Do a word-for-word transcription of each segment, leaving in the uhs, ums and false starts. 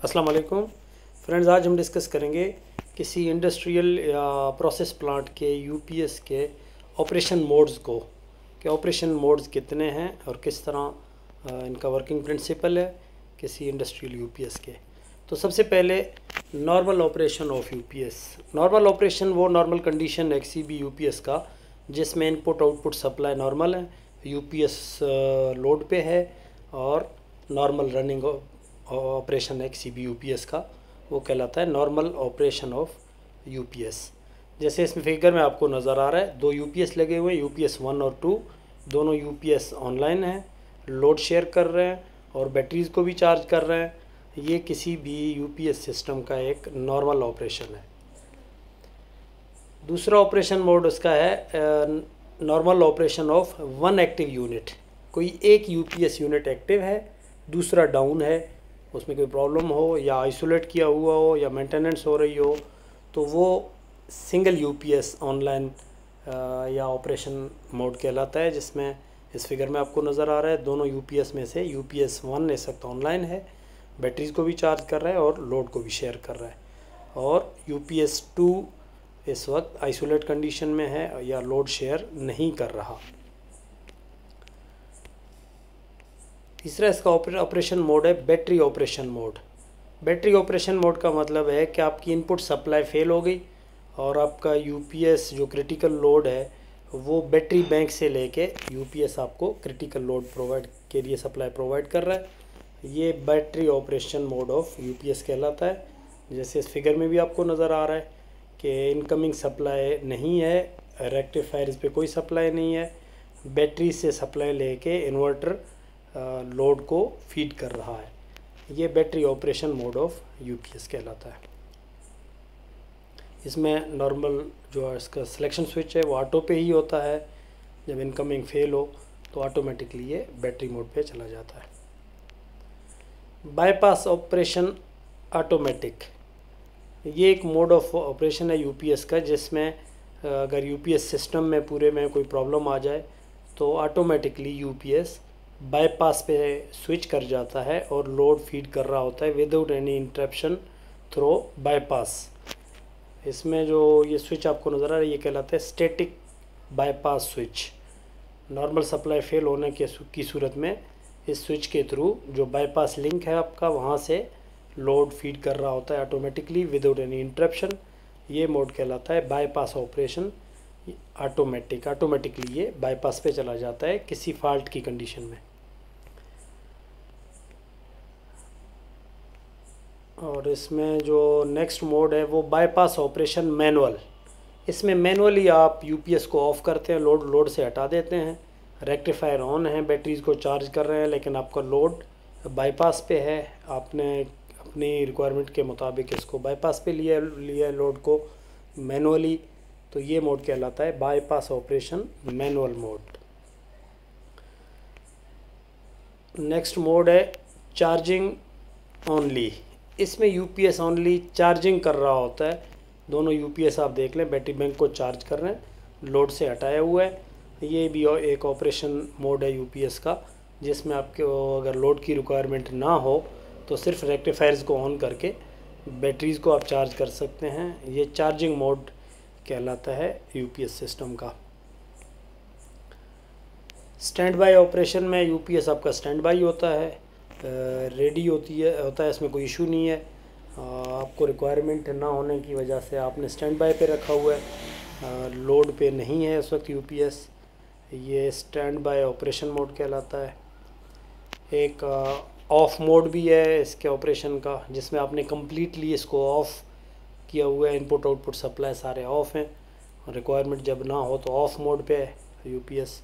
अस्सलाम वालेकुम फ्रेंड्स, आज हम डिस्कस करेंगे किसी इंडस्ट्रियल या प्रोसेस प्लांट के यूपीएस के ऑपरेशन मोड्स को कि ऑपरेशन मोड्स कितने हैं और किस तरह अ, इनका वर्किंग प्रिंसिपल है किसी इंडस्ट्रियल यूपीएस के। तो सबसे पहले normal operation of UPS. Normal operation वो नॉर्मल कंडीशन एक्ससीबी यूपीएस का जिसमें इनपुट आउटपुट सप्लाई नॉर्मल है, यूपीएस लोड पे है और normal running operation XCB UPS का वो कहलाता है नॉर्मल ऑपरेशन ऑफ यूपीएस। जैसे इसमें फिगर में आपको नज़र आ रहा है, दो यूपीएस लगे हुए हैं, यूपीएस वन और टू। दोनों यूपीएस ऑनलाइन हैं, लोड शेयर कर रहे हैं और बैटरीज़ को भी चार्ज कर रहे हैं। ये किसी भी यूपीएस सिस्टम का एक नॉर्मल ऑपरेशन है। दूसरा ऑपरेशन मोड उसका है normal operation of one active unit. कोई एक यूपीएस यूनिट एक्टिव है, दूसरा डाउन है, उसमें कोई प्रॉब्लम हो या आइसोलेट किया हुआ हो या मेंटेनेंस हो रही हो, तो वो सिंगल यूपीएस ऑनलाइन या ऑपरेशन मोड कहलाता है। जिसमें इस फिगर में आपको नज़र आ रहा है, दोनों यूपीएस में से यूपीएस वन इस वक्त ऑनलाइन है, बैटरीज़ को भी चार्ज कर रहा है और लोड को भी शेयर कर रहा है, और यूपीएस टू इस वक्त आइसोलेट कंडीशन में है या लोड शेयर नहीं कर रहा। तीसरा इसका ऑपरेशन मोड है battery operation mode. Battery operation mode का मतलब है कि आपकी इनपुट सप्लाई फेल हो गई और आपका यूपीएस जो क्रिटिकल लोड है वो बैटरी बैंक से लेके यूपीएस आपको क्रिटिकल लोड प्रोवाइड के लिए सप्लाई प्रोवाइड कर रहा है। ये battery operation mode of UPS कहलाता है। जैसे इस फिगर में भी आपको नज़र आ रहा है कि इनकमिंग सप्लाई नहीं है, रेक्टिफायर इस पर कोई सप्लाई नहीं है, बैटरी से सप्लाई लेके इन्वर्टर लोड को फीड कर रहा है। ये battery operation mode of UPS कहलाता है। इसमें नॉर्मल जो इसका सिलेक्शन स्विच है वो ऑटो पे ही होता है। जब इनकमिंग फेल हो तो ऑटोमेटिकली ये बैटरी मोड पे चला जाता है। बाईपास ऑपरेशन ऑटोमेटिक, ये एक मोड ऑफ ऑपरेशन है यूपीएस का जिसमें अगर यूपीएस सिस्टम में पूरे में कोई प्रॉब्लम आ जाए तो ऑटोमेटिकली यूपीएस बाईपास पे स्विच कर जाता है और लोड फीड कर रहा होता है without any interruption through bypass. इसमें जो ये स्विच आपको नज़र आ रहा है ये कहलाता है static bypass switch. Normal supply fail होने के की सूरत में इस स्विच के थ्रू जो बाईपास लिंक है आपका वहाँ से लोड फीड कर रहा होता है ऑटोमेटिकली विदाउट एनी इंटरप्शन। ये मोड कहलाता है बाईपास ऑपरेशन ऑटोमेटिक। ऑटोमेटिकली ये बाईपास पे चला जाता है किसी फॉल्ट की कंडीशन में। और इसमें जो नेक्स्ट मोड है वो बाईपास ऑपरेशन मैनुअल। इसमें मैनुअली आप यूपीएस को ऑफ़ करते हैं, लोड लोड से हटा देते हैं, रेक्टिफायर ऑन है, बैटरीज़ को चार्ज कर रहे हैं, लेकिन आपका लोड बाईपास पे है। आपने अपनी रिक्वायरमेंट के मुताबिक इसको बाईपास पे लिया लिया है लोड को मैनुअली, तो ये मोड कहलाता है bypass operation manual mode. Next mode है चार्जिंग ओनली। इसमें यूपीएस ओनली चार्जिंग कर रहा होता है। दोनों यूपीएस आप देख लें बैटरी बैंक को चार्ज कर रहे हैं, लोड से हटाया हुआ है। ये भी एक ऑपरेशन मोड है यूपीएस का जिसमें आपके अगर लोड की रिक्वायरमेंट ना हो तो सिर्फ रेक्टिफायर्स को ऑन करके बैटरीज़ को आप चार्ज कर सकते हैं। ये चार्जिंग मोड कहलाता है यूपीएस सिस्टम का। स्टैंड बाय ऑपरेशन में यूपीएस आपका स्टैंड बाय होता है, रेडी होती है होता है इसमें कोई इशू नहीं है। आपको रिक्वायरमेंट ना होने की वजह से आपने स्टैंड बाय पे रखा हुआ है, लोड पे नहीं है इस वक्त यूपीएस। ये स्टैंड बाय ऑपरेशन मोड कहलाता है। एक ऑफ मोड भी है इसके ऑपरेशन का जिसमें आपने कम्प्लीटली इसको ऑफ़ किया हुआ है, इनपुट आउटपुट सप्लाई सारे ऑफ़ हैं, रिक्वायरमेंट जब ना हो तो ऑफ़ मोड पे है यूपीएस।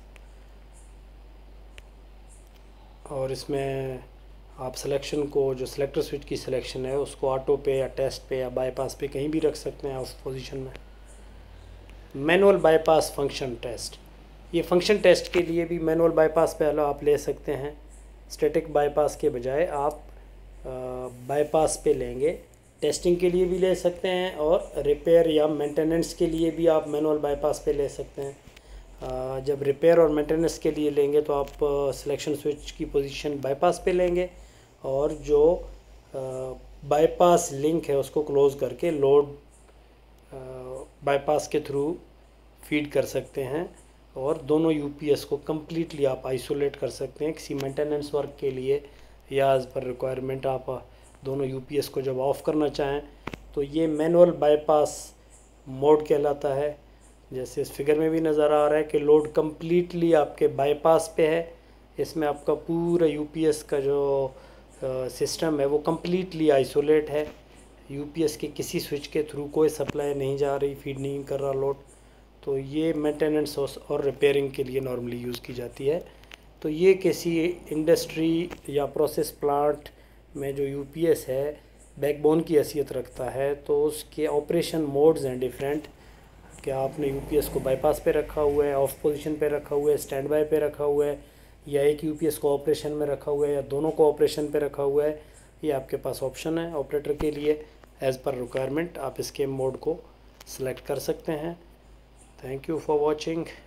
और इसमें आप सिलेक्शन को जो सिलेक्टर स्विच की सिलेक्शन है उसको ऑटो पे या टेस्ट पे या बाईपास पे कहीं भी रख सकते हैं उस पोजीशन में। मैनुअल बाईपास फंक्शन टेस्ट, ये फंक्शन टेस्ट के लिए भी मैनुअल बाईपास पे आप ले सकते हैं। स्टैटिक बाईपास के बजाय आप बाईपास पे लेंगे, टेस्टिंग के लिए भी ले सकते हैं और रिपेयर या मेंटेनेंस के लिए भी आप मैनुअल बाईपास पे ले सकते हैं। जब रिपेयर और मेंटेनेंस के लिए लेंगे तो आप सिलेक्शन स्विच की पोजीशन बाईपास पे लेंगे और जो बाईपास लिंक है उसको क्लोज करके लोड बाईपास के थ्रू फीड कर सकते हैं और दोनों यूपीएस को कम्प्लीटली आप आइसोलेट कर सकते हैं किसी मेंटेनेंस वर्क के लिए या एज़ पर रिक्वायरमेंट आप दोनों यूपीएस को जब ऑफ़ करना चाहें तो ये मैनुअल बाईपास मोड कहलाता है। जैसे इस फिगर में भी नज़र आ रहा है कि लोड कम्प्लीटली आपके बाईपास पे है, इसमें आपका पूरा यूपीएस का जो सिस्टम है वो कम्प्लीटली आइसोलेट है, यूपीएस के किसी स्विच के थ्रू कोई सप्लाई नहीं जा रही, फीड नहीं कर रहा लोड। तो ये मेंटेनेंस और रिपेयरिंग के लिए नॉर्मली यूज़ की जाती है। तो ये किसी इंडस्ट्री या प्रोसेस प्लांट में जो यूपीएस है बैकबोन की हैसियत रखता है, तो उसके ऑपरेशन मोड्स हैं डिफरेंट। क्या आपने यूपीएस को बाईपास पे रखा हुआ है, ऑफ पोजीशन पे रखा हुआ है, स्टैंड बाय पे रखा हुआ है, या एक यूपीएस को ऑपरेशन में रखा हुआ है, या दोनों को ऑपरेशन पे रखा हुआ है, ये आपके पास ऑप्शन है ऑपरेटर के लिए। एज़ पर रिक्वायरमेंट आप इसके मोड को सिलेक्ट कर सकते हैं। Thank you for watching.